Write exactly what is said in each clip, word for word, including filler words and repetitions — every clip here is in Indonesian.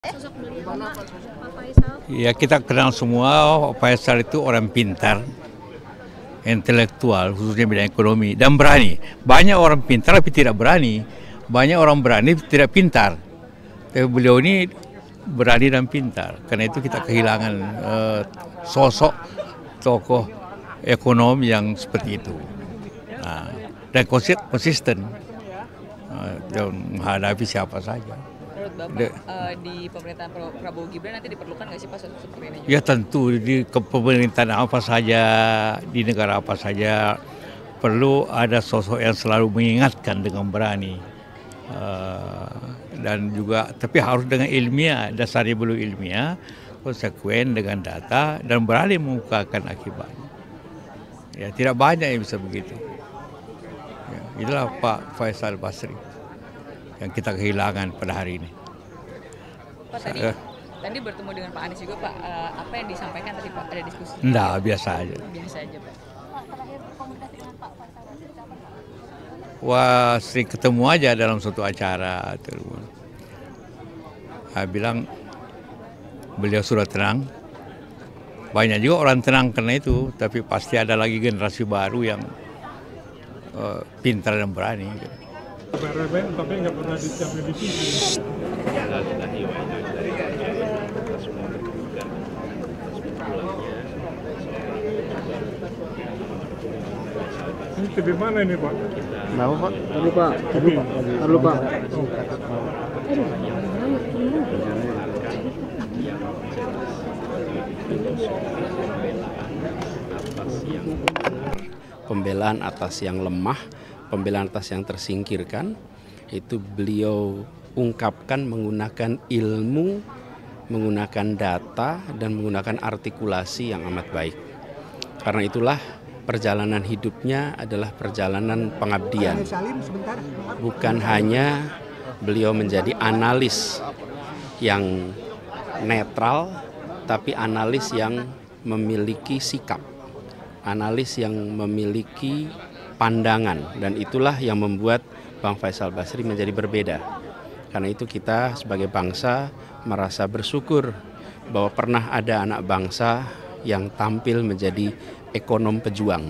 Sosok beliau Pak Faisal? Ya, kita kenal semua Pak Faisal itu orang pintar, intelektual, khususnya bidang ekonomi, dan berani. Banyak orang pintar tapi tidak berani, banyak orang berani tidak pintar. Tapi beliau ini berani dan pintar, karena itu kita kehilangan uh, sosok tokoh ekonomi yang seperti itu. Nah, dan konsisten uh, menghadapi siapa saja. Menurut Bapak, uh, di pemerintahan Prabowo Gibran nanti diperlukan nggak sih Pak sosok seperti ini? Ya tentu, di pemerintahan apa saja, di negara apa saja, perlu ada sosok yang selalu mengingatkan dengan berani. Uh, dan juga, tapi harus dengan ilmiah, dasarnya belum ilmiah, konsekuen dengan data, dan berani mengungkapkan akibatnya. Ya, tidak banyak yang bisa begitu. Ya, itulah Pak Faisal Basri yang kita kehilangan pada hari ini. Pak, tadi, uh, tadi bertemu dengan Pak Anies juga Pak, uh, apa yang disampaikan tadi Pak, ada diskusi? Enggak, biasa aja. Biasa aja Pak. Wah, sering ketemu aja dalam suatu acara. Saya bilang beliau sudah tenang. Banyak juga orang tenang karena itu, tapi pasti ada lagi generasi baru yang uh, pintar dan berani. Tapi nggak pernah dicapai di sini. Ini T V mana ini Pak? Tahu Pak? Lalu Pak, lalu Pak, lalu Pak. Pembelaan atas yang lemah, pembelaan atas yang tersingkirkan, itu beliau ungkapkan menggunakan ilmu, menggunakan data, dan menggunakan artikulasi yang amat baik. Karena itulah perjalanan hidupnya adalah perjalanan pengabdian. Bukan hanya beliau menjadi analis yang netral, tapi analis yang memiliki sikap, analis yang memiliki pandangan, dan itulah yang membuat Bang Faisal Basri menjadi berbeda. Karena itu kita sebagai bangsa merasa bersyukur bahwa pernah ada anak bangsa yang tampil menjadi ekonom pejuang,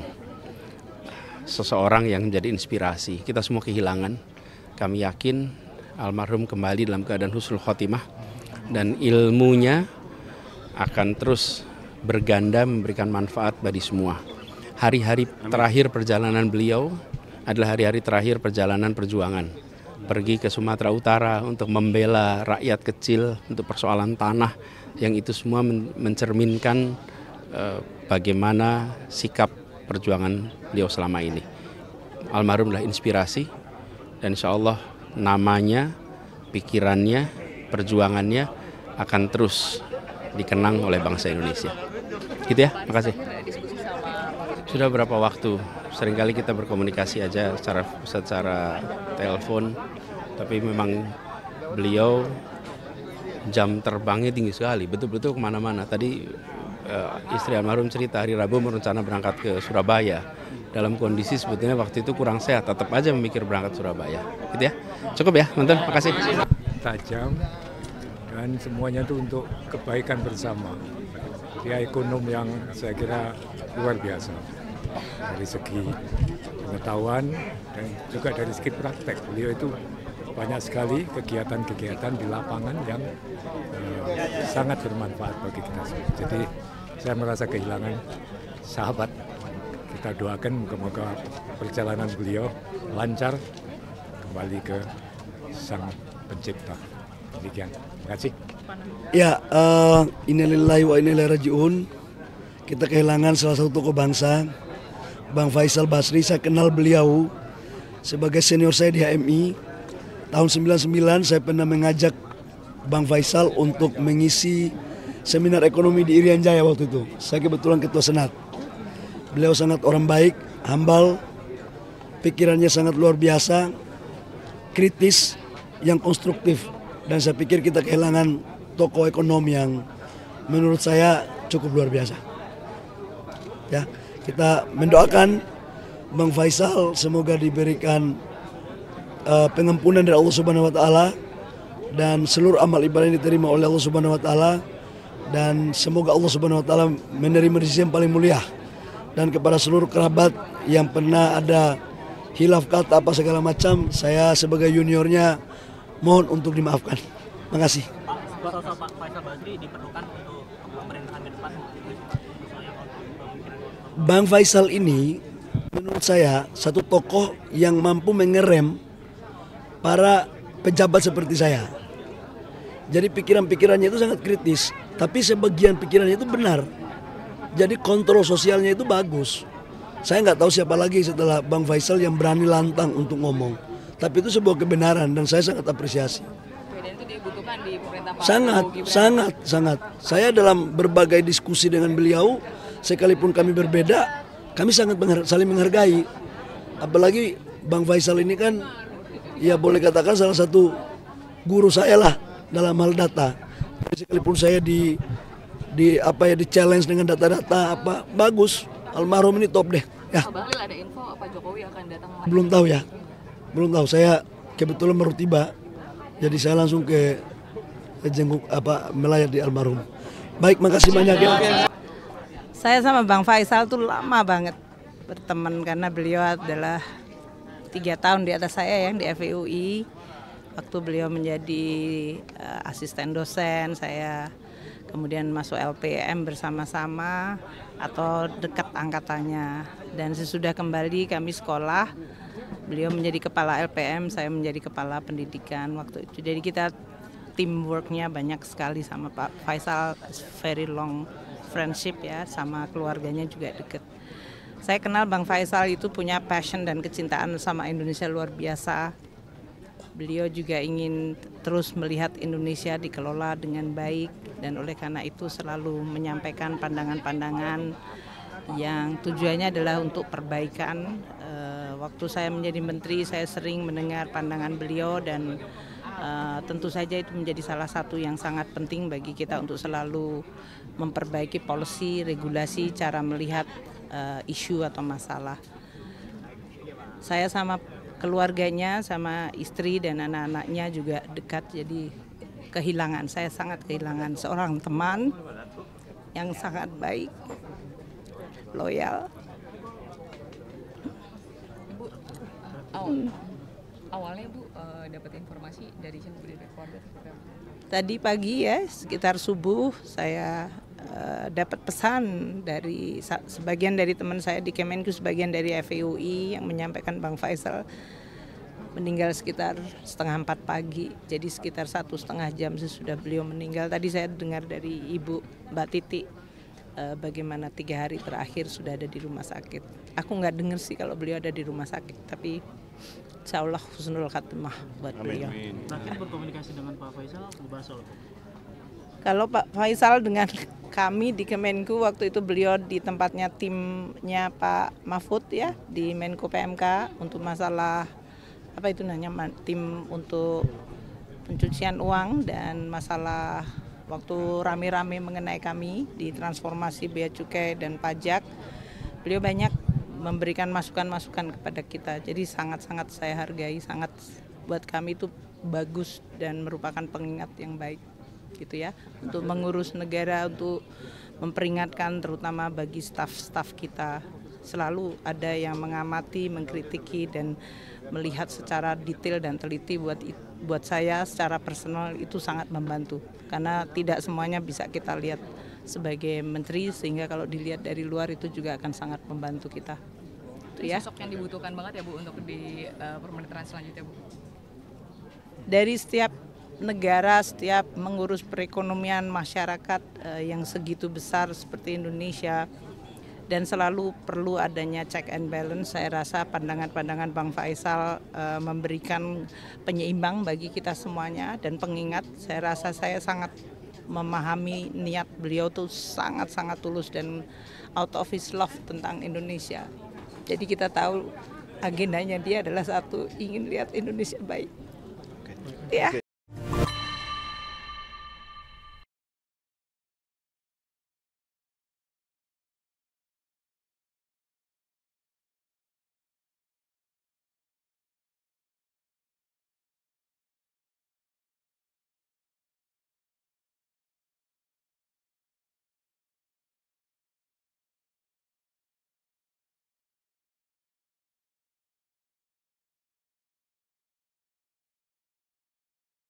seseorang yang menjadi inspirasi. Kita semua kehilangan. Kami yakin almarhum kembali dalam keadaan husnul khotimah, dan ilmunya akan terus berganda memberikan manfaat bagi semua. Hari-hari terakhir perjalanan beliau adalah hari-hari terakhir perjalanan perjuangan. Pergi ke Sumatera Utara untuk membela rakyat kecil untuk persoalan tanah, yang itu semua mencerminkan eh, bagaimana sikap perjuangan beliau selama ini. Almarhum adalah inspirasi, dan insya Allah namanya, pikirannya, perjuangannya akan terus dikenang oleh bangsa Indonesia. Gitu ya, makasih. Sudah berapa waktu, seringkali kita berkomunikasi aja secara secara telepon, tapi memang beliau jam terbangnya tinggi sekali, betul-betul kemana-mana. Tadi uh, istri almarhum cerita hari Rabu merencana berangkat ke Surabaya, dalam kondisi sebetulnya waktu itu kurang sehat, tetap aja memikir berangkat Surabaya. Gitu ya, cukup ya, mantan, makasih. Tajam, dan semuanya itu untuk kebaikan bersama. Dia ekonom yang saya kira luar biasa dari segi pengetahuan dan juga dari segi praktek. Beliau itu banyak sekali kegiatan-kegiatan di lapangan yang eh, sangat bermanfaat bagi kita semua. Jadi saya merasa kehilangan sahabat. Kita doakan moga-moga perjalanan beliau lancar kembali ke Sang Pencipta. Demikian. Terima kasih. Ya, uh, innalillahi wa inna ilaihi raji'un. Kita kehilangan salah satu tokoh bangsa, Bang Faisal Basri. Saya kenal beliau sebagai senior saya di H M I. Tahun sembilan puluh sembilan saya pernah mengajak Bang Faisal untuk mengisi seminar ekonomi di Irian Jaya waktu itu. Saya kebetulan ketua senat. Beliau sangat orang baik, humble, pikirannya sangat luar biasa, kritis, yang konstruktif. Dan saya pikir kita kehilangan tokoh ekonomi yang menurut saya cukup luar biasa. Ya, kita mendoakan Bang Faisal semoga diberikan uh, pengampunan dari Allah Subhanahu wa taala, dan seluruh amal ibadah yang diterima oleh Allah Subhanahu wa taala, dan semoga Allah Subhanahu wa taala menerima di sisi yang paling mulia. Dan kepada seluruh kerabat yang pernah ada hilaf kata apa segala macam, saya sebagai juniornya mohon untuk dimaafkan. Makasih. Sosok Pak Faisal Basri diperlukan untuk pemerintahan ke depan. Bang Faisal ini menurut saya satu tokoh yang mampu mengerem para pejabat seperti saya. Jadi pikiran-pikirannya itu sangat kritis, tapi sebagian pikirannya itu benar. Jadi kontrol sosialnya itu bagus. Saya nggak tahu siapa lagi setelah Bang Faisal yang berani lantang untuk ngomong. Tapi itu sebuah kebenaran dan saya sangat apresiasi. Dan itu dibutuhkan di pemerintah Pak Sangat, Prabowo Gibran. sangat, sangat. Saya dalam berbagai diskusi dengan beliau, sekalipun kami berbeda, kami sangat menghargai, saling menghargai. Apalagi Bang Faisal ini kan, ya boleh katakan salah satu guru saya lah dalam hal data. Jadi sekalipun saya di di apa ya di challenge dengan data-data apa bagus, almarhum ini top deh. Ya. Pak Bahlil ada info apa Jokowi akan datang lagi? Belum tahu ya, belum tahu. Saya kebetulan baru tiba, jadi saya langsung ke, ke jenguk apa melayat di almarhum. Baik, makasih banyak ya. Saya sama Bang Faisal tuh lama banget berteman karena beliau adalah tiga tahun di atas saya yang di F E U I. Waktu beliau menjadi uh, asisten dosen, saya kemudian masuk L P M bersama-sama atau dekat angkatannya. Dan sesudah kembali kami sekolah, beliau menjadi kepala L P M, saya menjadi kepala pendidikan waktu itu. Jadi kita teamworknya banyak sekali sama Pak Faisal, very long friendship ya, sama keluarganya juga dekat. Saya kenal Bang Faisal itu punya passion dan kecintaan sama Indonesia luar biasa. Beliau juga ingin terus melihat Indonesia dikelola dengan baik dan oleh karena itu selalu menyampaikan pandangan-pandangan yang tujuannya adalah untuk perbaikan. E, waktu saya menjadi menteri saya sering mendengar pandangan beliau dan e, tentu saja itu menjadi salah satu yang sangat penting bagi kita untuk selalu memperbaiki policy, regulasi, cara melihat e, isu atau masalah. Saya sama keluarganya, sama istri dan anak-anaknya juga dekat, jadi kehilangan, saya sangat kehilangan seorang teman yang sangat baik, loyal. Bu, awal, awalnya Bu uh, dapat informasi dari siapa, dari keluarga? Tadi pagi ya, sekitar subuh saya uh, dapat pesan dari sebagian dari teman saya di Kemenku, sebagian dari F E U I yang menyampaikan Bang Faisal meninggal sekitar setengah empat pagi. Jadi sekitar satu setengah jam sesudah beliau meninggal. Tadi saya dengar dari Ibu Mbak Titi uh, bagaimana tiga hari terakhir sudah ada di rumah sakit. Aku nggak dengar sih kalau beliau ada di rumah sakit, tapi insya Allah husnul khatimah buat beliau. Terakhir berkomunikasi dengan Pak Faisal, membahas soal apa? Kalau Pak Faisal dengan kami di Kemenku waktu itu beliau di tempatnya timnya Pak Mahfud ya di Menko P M K untuk masalah apa itu namanya tim untuk pencucian uang dan masalah waktu rame-rame mengenai kami di transformasi bea cukai dan pajak. Beliau banyak memberikan masukan-masukan kepada kita. Jadi sangat-sangat saya hargai, sangat buat kami itu bagus dan merupakan pengingat yang baik gitu ya. Untuk mengurus negara, untuk memperingatkan terutama bagi staf-staf kita. Selalu ada yang mengamati, mengkritiki dan melihat secara detail dan teliti. Buat buat saya secara personal itu sangat membantu. Karena tidak semuanya bisa kita lihat sebagai menteri, sehingga kalau dilihat dari luar itu juga akan sangat membantu kita. Itu ya. Sosok yang dibutuhkan banget ya Bu untuk di uh, pemerintahan selanjutnya Bu. Dari setiap negara, setiap mengurus perekonomian masyarakat uh, yang segitu besar seperti Indonesia dan selalu perlu adanya check and balance. Saya rasa pandangan-pandangan Bang Faisal uh, memberikan penyeimbang bagi kita semuanya dan pengingat. Saya rasa saya sangat memahami niat beliau tuh sangat-sangat tulus dan out of his love tentang Indonesia. Jadi kita tahu agendanya dia adalah satu, ingin lihat Indonesia baik. Ya.